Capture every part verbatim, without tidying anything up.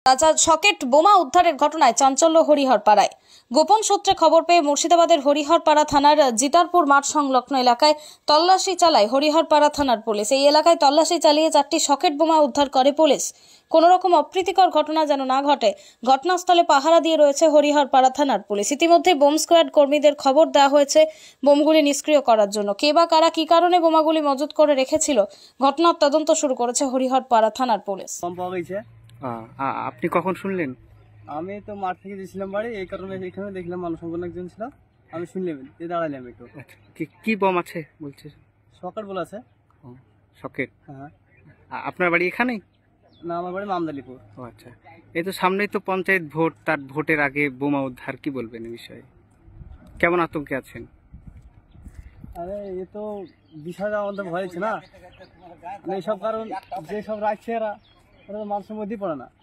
তাজা সকেট বোমা উদ্ধারের ঘটনায় চাঞ্চল্য হরিহরপাড়ায়। গোপন সূত্রে খবর পেয়ে মুর্শিদাবাদের হরিহরপাড়া থানার জিটারপুর মাঠ সংলগ্ন এলাকায় তল্লাশি চালায় হরিহরপাড়া থানার পুলিশ। এই এলাকায় তল্লাশি চালিয়ে চারটি সকেট বোমা উদ্ধার করে পুলিশ। কোনো রকম অপ্রীতিকর ঘটনা যেন না ঘটে, ঘটনাস্থলে পাহারা দিয়ে রয়েছে হরিহরপাড়া থানার পুলিশ। ইতিমধ্যে বোম স্কোয়াড কর্মীদের খবর দেওয়া হয়েছে বোমগুলি নিষ্ক্রিয় করার জন্য। কে বা কারা কি কারণে বোমাগুলি মজুত করে রেখেছিল, ঘটনার তদন্ত শুরু করেছে হরিহরপাড়া থানার পুলিশ। আপনি কখন শুনলেন? আমি তো মাঠ থেকে গেছিলাম বাড়ি, এই কারণে এখানে দেখলাম মানুষ সংখ্যা একজন ছিল, আমি শুনলাম, দাঁড়ালাম একটু। কি বম আছে বলছে? সকেট বলে আছে। সকেট? হ্যাঁ। আপনার বাড়ি এখানেই? না, আমার বাড়ি মামদালিপুর। ও আচ্ছা। এই তো সামনেই তো পঞ্চায়েত ভোট, তার ভোটের আগে বোমা উদ্ধার, কি বলবেন এই বিষয়ে? কেমন আতঙ্কে আছেন? আরে এ তো বিষয়টা আমাদের ভয় আছে না, এইসব কারণ যেসব রাখছে এরা ওরা তো মানুষের মধ্যেই পড়ে না।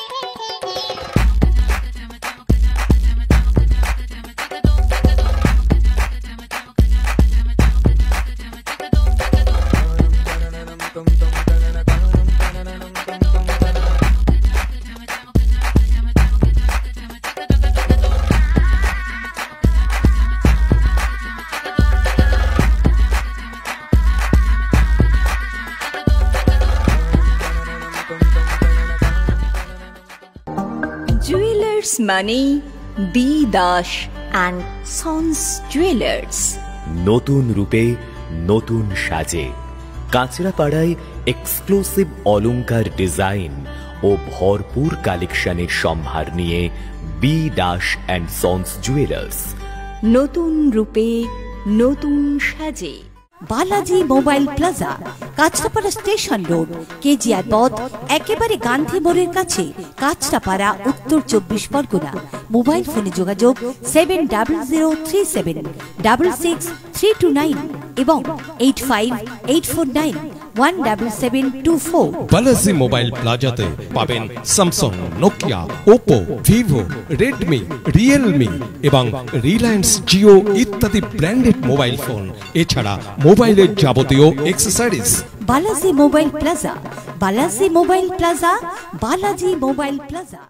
Jewelers Money, B. Dash and Sons Jewelers. নতুন রূপে নতুন সাজে কাঁচরাপাড়ায় এক্সক্লুসিভ অলংকার ডিজাইন ও ভরপুর কালেকশনের সম্ভার নিয়ে B Das and sons jewellers. নতুন রূপে নতুন সাজে Balaji mobile plaza, Kanchrapara station road, KGR পথ, একেবারে গান্ধী মোড়ের কাছে, কাঁচরাপাড়া, উত্তর চব্বিশ পরগনা। মোবাইল ফোনে যোগাযোগ seven double zero three seven double six three two nine এবং eight five eight four nine one double seven two four. Balaji mobile প্লাজাতে পাবেন Samsung, Nokia, Oppo, Vivo, Redmi, Realme এবং রিলায়েন্স জিও ইত্যাদি ব্র্যান্ডেড মোবাইল ফোন, এছাড়া মোবাইলের যাবতীয় accessories. Balaji mobile plaza, Balaji mobile plaza, Balaji mobile plaza.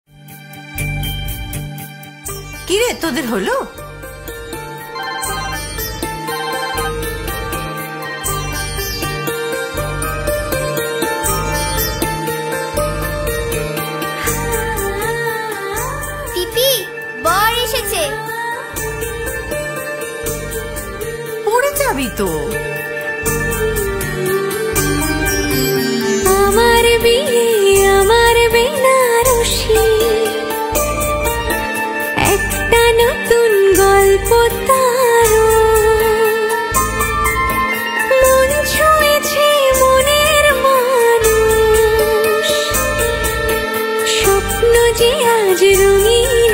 কি রে তোদের হলো? পিপি, বর এসেছে। পড়ে যাবি তো। আমার বিয়ে, আমার বেনারসি, একটা নতুন গল্প তার, মন ছুঁয়েছে মনের মানুষ, স্বপ্ন যে আজ রঙিন।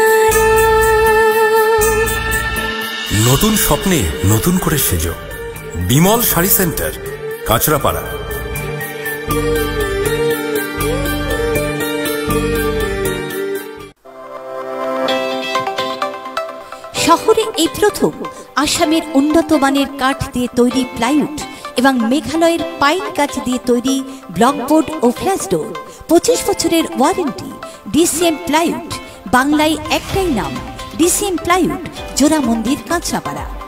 নতুন স্বপ্নে নতুন করে সেজো, বিমল শাড়ি সেন্টার, কাঁচরাপাড়া। শহরে এই প্রথম আসামের উন্নত মানের কাঠ দিয়ে তৈরি প্লাইউড এবং মেঘালয়ের পাইন গাছ দিয়ে তৈরি ব্লকবোর্ড ও ফ্ল্যাশ ডোর। পঁচিশ বছরের ওয়ারেন্টি। ডিসিএম প্লাইউড, বাংলায় একটাই নাম, ডিসিএম প্লাইউড, জোড়া মন্দির, কাঁচরাপাড়া।